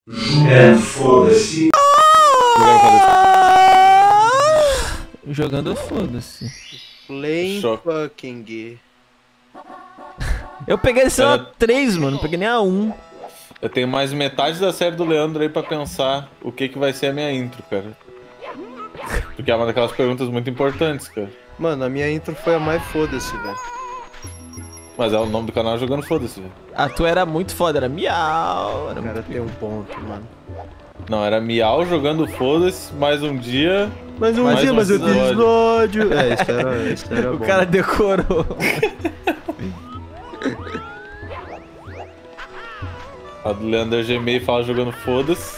Foda-se. Jogando foda-se. Playing fucking. Eu peguei esse a 3, mano. Não peguei nem a 1. Eu tenho mais metade da série do Leandro aí pra pensar o que vai ser a minha intro, cara. Porque é uma daquelas perguntas muito importantes, cara. Mano, a minha intro foi a mais foda-se, velho. Mas é o nome do canal Jogando Foda-se, velho. A tua era muito foda, era miau. O cara tem um ponto, mano. Não, era Miau jogando foda-se, mais um dia. Mais um dia, mais um episódio. É, isso era O bom. cara decorou. A do Leandro Gmail fala jogando foda-se.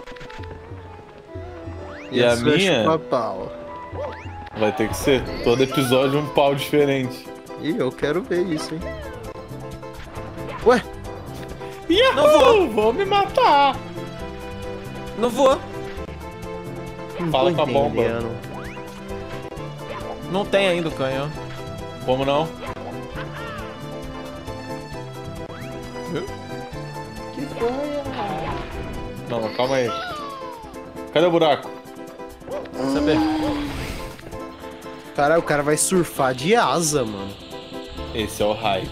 E a minha Pau. vai ter que ser todo episódio um pau diferente. Ih, eu quero ver isso, hein. Ué? Não vou me matar. Não vou. Fala com a bomba. Não tem ainda o canhão. Como não? Que foi? Não, mas calma aí. Cadê o buraco? Vamos saber. Caralho, o cara vai surfar de asa, mano. Esse é o hype.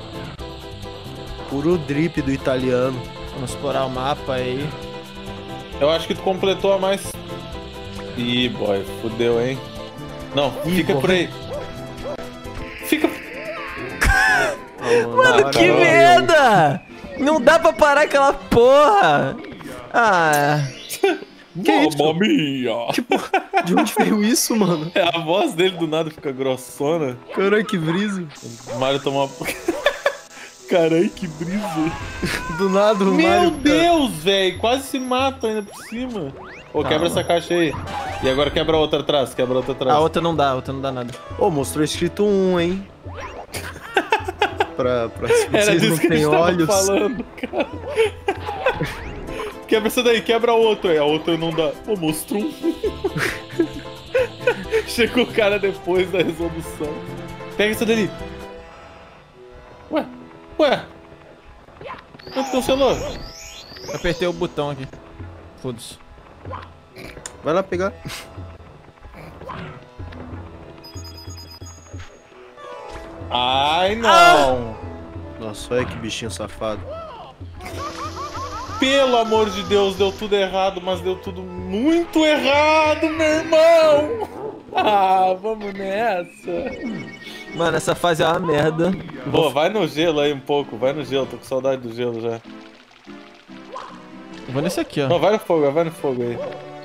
Puro drip do italiano. Vamos explorar o mapa aí. Eu acho que tu completou a mais. Ih, boy, fudeu, hein? Não, fica por aí. Fica. Mano, que merda! Não dá pra parar aquela porra! Ah. Que isso? Mamma mia! Tipo, de onde veio isso, mano? É, a voz dele do nada fica grossona. Caralho, que brisa. O Mario tomou uma. Caralho, que brisa. Do nada, o Meu Mario, Deus, velho. Quase se mata ainda por cima. Ô, quebra essa caixa aí. E agora quebra a outra atrás, quebra a outra atrás. A outra não dá nada. Ô, mostrou escrito 1, hein? pra Era vocês disso não que a têm gente tava olhos. falando, cara. Quebra essa daí, quebra a outra aí. A outra não dá. Ô, mostrou um. Chegou o cara depois da resolução. Pega essa dali. Ué. Não cancelou. Apertei o botão aqui. Foda-se. Vai lá pegar. Ai, não. Nossa, olha que bichinho safado. Pelo amor de Deus, deu tudo errado, mas deu tudo muito errado, meu irmão. Ah, vamos nessa. Mano, essa fase é uma merda. Pô, vai no gelo aí um pouco, vai no gelo, tô com saudade do gelo já. Eu vou nesse aqui, ó. Não, vai no fogo aí.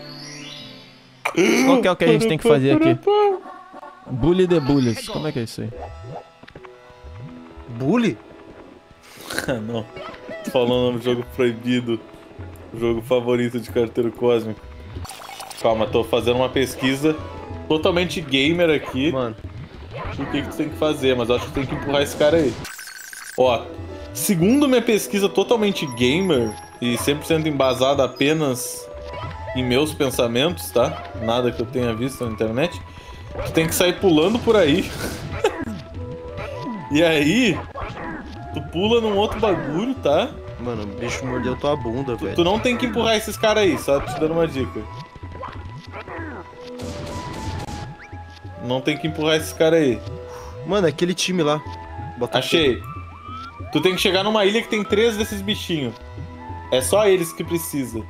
Qual que é o que a gente tem que fazer aqui? Bully the Bullies. Como é que é isso aí? Bully? Ah, não. Tô falando o nome do jogo proibido. O jogo favorito de Carteiro Cósmico. Calma, tô fazendo uma pesquisa totalmente gamer aqui. Mano. O que tu tem que fazer, mas eu acho que tem que empurrar esse cara aí. Ó, segundo minha pesquisa totalmente gamer e 100% embasada apenas em meus pensamentos, tá? Nada que eu tenha visto na internet. Tu tem que sair pulando por aí. E aí, tu pula num outro bagulho, tá? Mano, o bicho mordeu tua bunda, velho. Tu não tem que empurrar esses caras aí, só te dando uma dica. Não tem que empurrar esses caras aí. Mano, aquele time lá. Bota Achei. Tu tem que chegar numa ilha que tem 3 desses bichinhos. É só eles que precisa.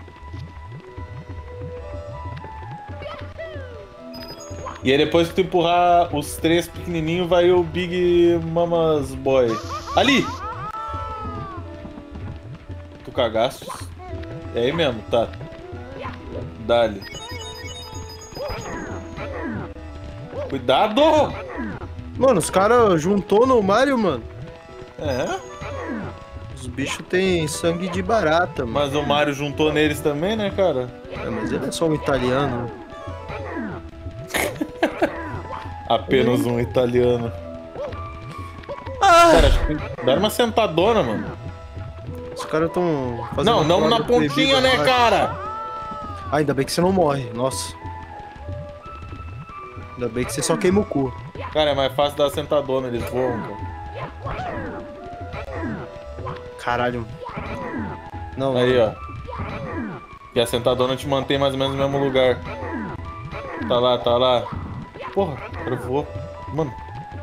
E aí depois que tu empurrar os 3 pequenininhos, vai o Big Mama's Boy. Ali! Tu cagaste? É aí mesmo, tá. Dali. Cuidado! Mano, os caras juntou no Mario, mano. É? Os bichos têm sangue de barata, mano. Mas o Mario juntou neles também, né, cara? É, mas ele é só um italiano. Apenas um italiano. Cara, acho que dá uma sentadona, mano. Os caras tão fazendo. Não na pontinha, né, cara? Ah, ainda bem que você não morre. Nossa. Ainda bem que você só queima o cu. Cara, é mais fácil dar sentadona, eles voam, cara. Caralho. Não. Aí, ó. E a sentadona te mantém mais ou menos no mesmo lugar. Tá lá, tá lá. Porra, cara voou. Mano.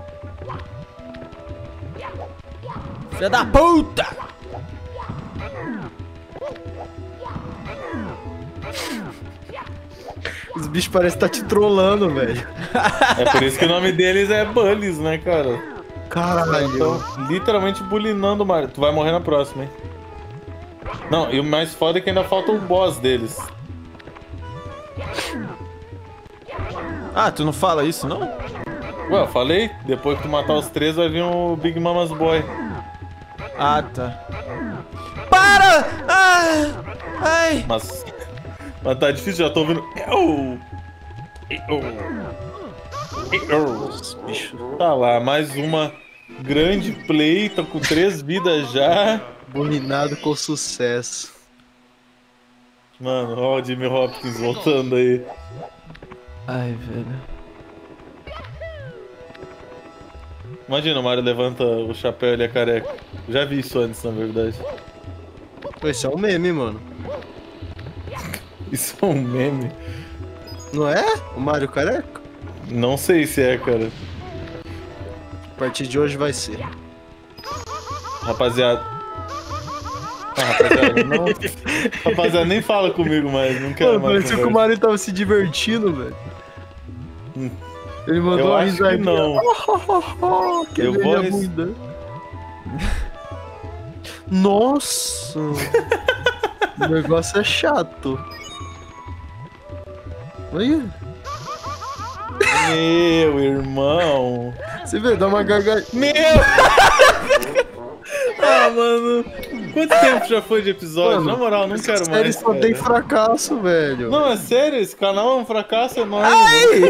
Filha da puta! Os bichos parecem estar te trollando, velho. É por isso que o nome deles é Bullies, né, cara? Caralho. Então, literalmente bulinando o Mario. Tu vai morrer na próxima, hein? Não, e o mais foda é que ainda falta o boss deles. Ah, tu não fala isso, não? Ué, eu falei? Depois que tu matar os 3 vai vir o Big Mama's Boy. Ah, tá. Para! Ah! Ai! Mas tá difícil, já tô ouvindo. Tá lá, mais uma grande play, tá com 3 vidas já. Bulinado com sucesso. Mano, ó o Jimmy Hopkins voltando aí. Ai, velho. Imagina, o Mario levanta o chapéu e ele é careca. Já vi isso antes, na verdade. Esse é um meme, mano. Isso é um meme? Não é? O Mario careca? Não sei se é, cara. A partir de hoje vai ser. Rapaziada. Ah, rapaziada, não. Rapaziada, nem fala comigo mais, não quero Mano, mais. parecia que o Mario tava se divertindo, velho. Ele mandou Eu uma acho que risadinha. não. Que Eu vou res- bunda. Nossa! O negócio é chato. Olha. Meu irmão. Você vê, dá uma gargalhada. Meu! Ah, mano. Quanto tempo já foi de episódio? Mano, Na moral, não quero série mais. só cara. tem fracasso, velho. Não, é sério, esse canal é um fracasso enorme. Ai!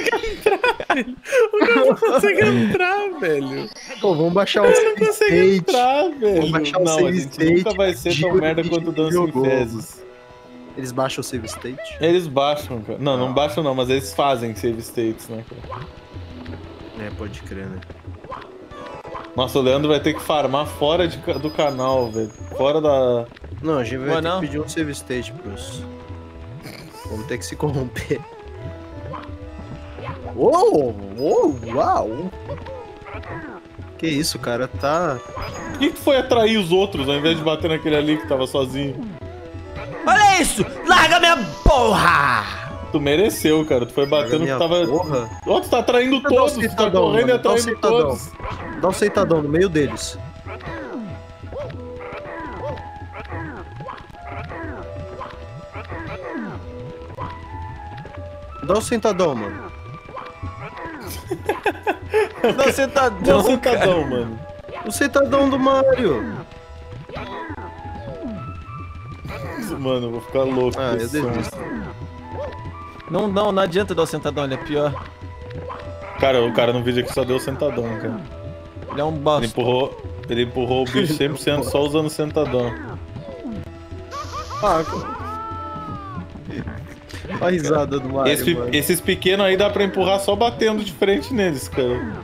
O cara não consegue entrar, velho. Pô, vamos baixar o Não save consegue state. entrar, Vamos velho. baixar o Não, a save gente state, nunca vai ser tão digo merda que quanto a gente Dança em jogou. Fezes. Eles baixam o save state? Eles baixam, cara. Não, não baixam não, mas eles fazem save states, né, cara? É, pode crer, né? Nossa, o Leandro vai ter que farmar fora do canal, velho. Fora da... Não, a gente vai Ué, ter não? que pedir um save state pros... Vamos ter que se corromper. Uau! Que isso, cara, tá... Por que tu foi atrair os outros ao invés de bater naquele ali que tava sozinho? Olha isso! Larga minha porra! Tu mereceu, cara. Tu foi batendo que Minha tava... porra. Ó, tu tá atraindo Dá um todos. Tu tá sentadão, correndo e mano, dá um atraindo sentadão. todos. Dá um sentadão no meio deles. Dá um sentadão, mano. Não, você tá Dá um doido, cara. sentadão, mano. O sentadão do Mario. Mano, eu vou ficar louco. Ah, com eu esse som. desisto. Não adianta dar o sentadão, ele é pior. Cara, o cara no vídeo aqui só deu sentadão, cara. Ele é um Ele bosta. empurrou o bicho 100% só usando sentadão. Ah, a risada do Mario, mano. Esses pequenos aí dá pra empurrar só batendo de frente neles, cara.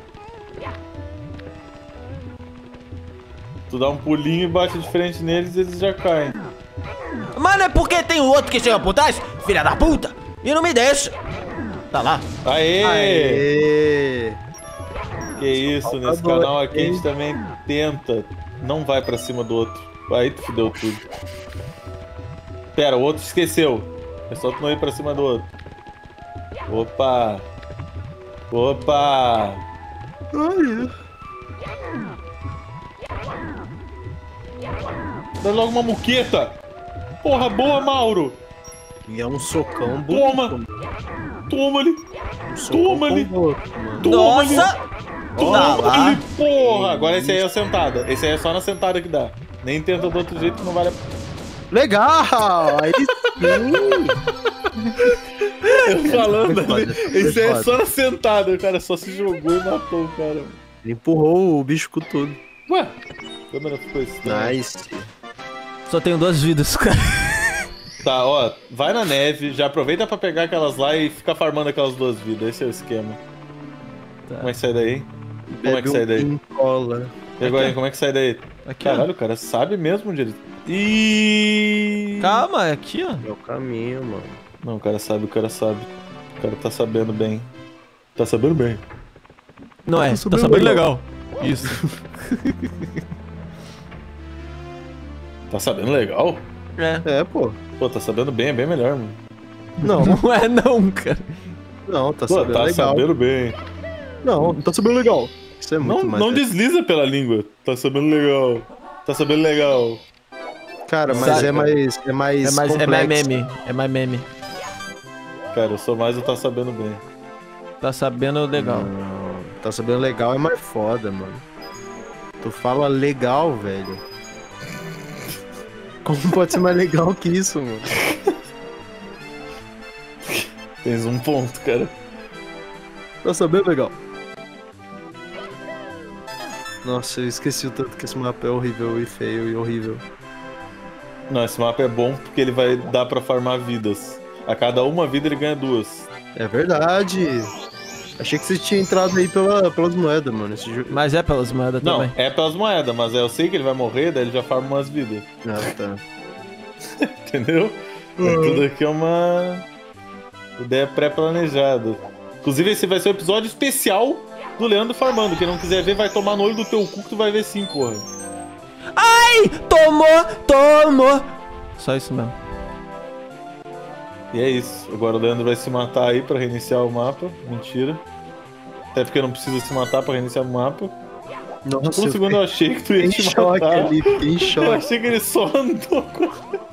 Tu dá um pulinho e bate de frente neles e eles já caem. Mano, é porque tem o outro que chega por trás, filha da puta, e não me deixa. Tá lá. Aê! Aê! Que isso, nesse Faltador, canal aqui a hein? gente também tenta. Não vai pra cima do outro. Aí tu fudeu tudo. Pera, o outro esqueceu. É só tu não ir pra cima do outro. Opa! Opa! Ai, Dá logo uma muqueta! Porra, boa, Mauro! e é um socão Toma! bonito. Toma-lhe! Um socão Toma-lhe! com outro, mano. Toma-lhe! Nossa! Tá Toma-lhe, lá. porra! Agora esse aí é a sentada. Esse aí é só na sentada que dá. Nem tenta do outro jeito que não vale a... Legal! Aí sim! Eu falando Foi ali. foda, Esse foi aí é foda. só na sentada. O cara só se jogou e matou o cara. Ele empurrou o bicho com tudo. Ué, a câmera ficou estranha. Nice. Só tenho 2 vidas, cara. Tá, ó, vai na neve, já aproveita pra pegar aquelas lá e fica farmando aquelas 2 vidas. Esse é o esquema. Tá. Como é que sai daí? Como é que sai daí? Cola. Pegou aí, como é que sai daí? Aqui, ó. Caralho, o cara sabe mesmo onde ele... E Calma, é aqui, ó. É o caminho, mano. Não, o cara sabe, o cara sabe. O cara tá sabendo bem. Tá sabendo bem. Não é, tá sabendo sabendo legal. legal. Isso. Tá sabendo legal? É. É, pô. Pô, tá sabendo bem, é bem melhor, mano. Não, Não é não, cara. não, tá Pô, sabendo tá legal. sabendo bem. Não, tá sabendo legal. Isso é muito Não, mais... não desliza pela língua. Tá sabendo legal. Tá sabendo legal. Cara, mas Sabe, é mais É mais complexo. meme. É mais meme. Cara, eu sou mais o tá sabendo bem. Tá sabendo legal. Não, tá sabendo legal é mais foda, mano. Tu fala legal, velho. Como pode ser mais legal que isso, mano? Tens um ponto, cara. Tá sabendo legal. Nossa, eu esqueci o tanto que esse mapa é horrível e feio e horrível. Não, esse mapa é bom porque ele vai dar pra farmar vidas. A cada uma vida ele ganha 2. É verdade. Achei que você tinha entrado aí pelas moedas, mano. Esse jogo. Mas é pelas moedas Não, também. é pelas moedas, mas eu sei que ele vai morrer, daí ele já farma umas vidas. Ah, tá. Entendeu? Tudo aqui é uma ideia pré-planejada. Inclusive, esse vai ser o episódio especial do Leandro farmando. Quem não quiser ver, vai tomar no olho do teu cu que tu vai ver sim, porra. Ai! Tomou! Só isso mesmo. E é isso. Agora o Leandro vai se matar aí pra reiniciar o mapa. Mentira. Até porque não precisa se matar pra reiniciar o mapa. Nossa, Por um segundo eu achei que tu ia fiquei em te choque matar. ali, fiquei em Eu choque. achei que ele só andou com...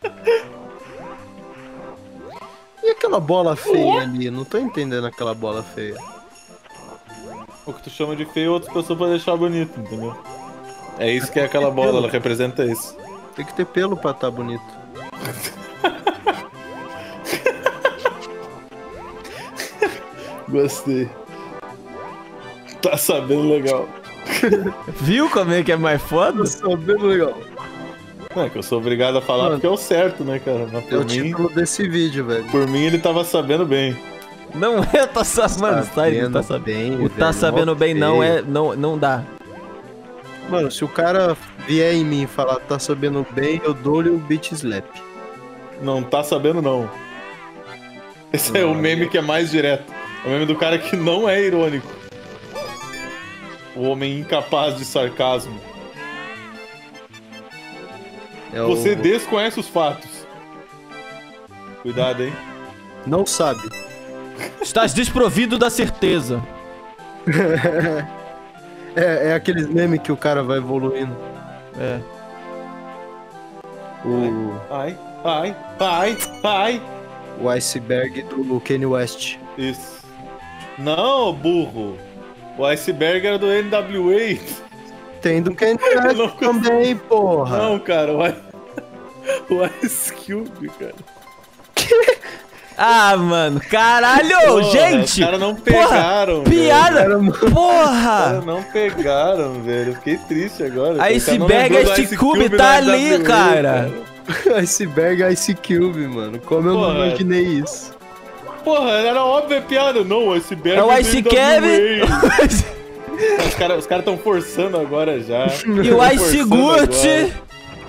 E aquela bola feia ali? Eu não tô entendendo aquela bola feia. O que tu chama de feio, outras pessoas pra deixar bonito, entendeu? É isso que é aquela bola, ela representa isso. Tem que ter pelo pra tá bonito. Gostei. Tá sabendo legal. Viu como é que é mais foda? Tá sabendo legal. Não, é que eu sou obrigado a falar Mano, porque é o certo, né, cara? Mas É o por mim, título desse vídeo, velho. por mim ele tava sabendo bem. Não é, tá sabendo. Mano, sério, tá sabendo. bem, O tá velho, sabendo mó bem não feio. é. Não dá. Mano, se o cara vier em mim e falar tá sabendo bem, eu dou-lhe o beat slap. Não tá sabendo, não. Esse é o meme que é mais direto. É o meme do cara que não é irônico. O homem incapaz de sarcasmo. É Você o... desconhece os fatos. Cuidado, hein? Não sabe. Estás desprovido da certeza. É aqueles memes que o cara vai evoluindo. É. Ai. O iceberg do Kanye West. Isso. Não, burro. O iceberg era do NWA. Tem do Kanye não West consigo. também, porra. Não, cara. O Ice Cube, cara. Ah, mano, caralho, Porra, gente! Os caras não pegaram, Porra, piada! Cara, Os caras Porra! não pegaram, velho. Eu fiquei triste agora. A O cara não iceberg, lembrou do Ice Cube tá da ali, NWA, cara. Iceberg Ice Cube, mano. Como eu não Porra. imaginei isso. Porra, era óbvia a piada. Não, o iceberg É o do Ice NWA. Cube Os caras estão forçando agora já. e o Ice Forçando Gucci. agora.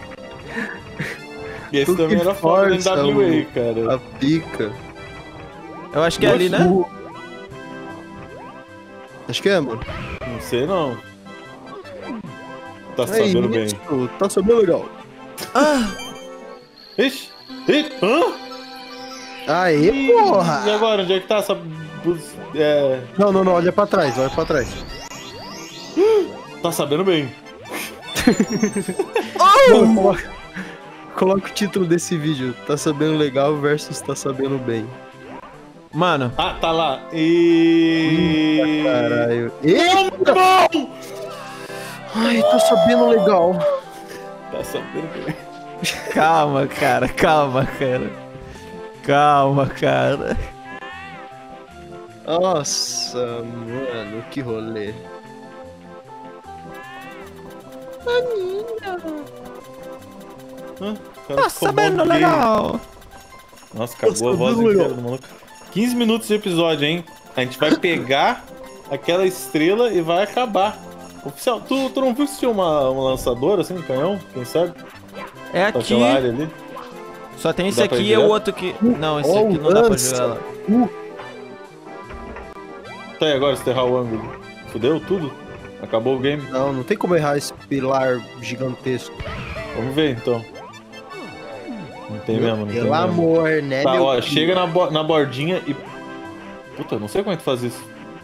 E esse Tudo também que era foda do força, NWA, cara. A pica. Eu acho que é ali, né? Acho que é, mano. Não sei não. Tá É sabendo bem. isso, tá sabendo legal. Ah, Ixi! Hã? Aê, porra! E agora, onde é que tá essa... É... Não, olha pra trás, olha pra trás. Tá sabendo bem. Mano, coloca o título desse vídeo. Tá sabendo legal versus tá sabendo bem. mano, Ah, tá lá. E... Caralho. Eita! Ai, tá sabendo legal. Tá sabendo bem. calma, cara. Calma, cara. Nossa, mano, que rolê. Hã? O cara Tá ficou sabendo mó gay. legal. Nossa, acabou a sabendo voz legal. inteira do maluco. 15 minutos de episódio, hein? A gente vai pegar aquela estrela e vai acabar. Oficial, tu não viu se tinha uma lançadora assim, um canhão? Quem sabe? É Tá aqui. aquela área ali. Só tem esse Dá pra ir aqui e o direto? outro aqui. Não, esse Oh, aqui não dá pra lança. jogar lá. Tá aí agora, se errar o ângulo. Fudeu tudo? Acabou o game? Não tem como errar esse pilar gigantesco. Vamos ver então. Não tem mesmo, não tem Pelo mesmo. amor, né, Tá, meu ó, filho? chega na bordinha e... Puta, não sei como é que faz isso.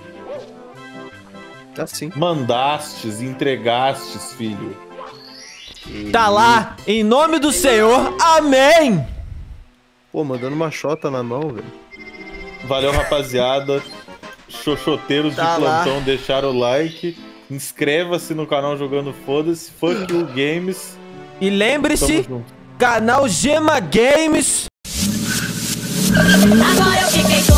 Assim. Mandastes, entregastes, filho. Tá lá, em nome do Senhor, amém! Pô, mandando uma chota na mão, velho. Valeu, rapaziada. Xoxoteiros Tá de lá. plantão, deixaram o like. Inscreva-se no canal Jogando Foda-se. Fuck you Games. E Tamo lembre-se, junto. canal Gema Games. Agora eu fiquei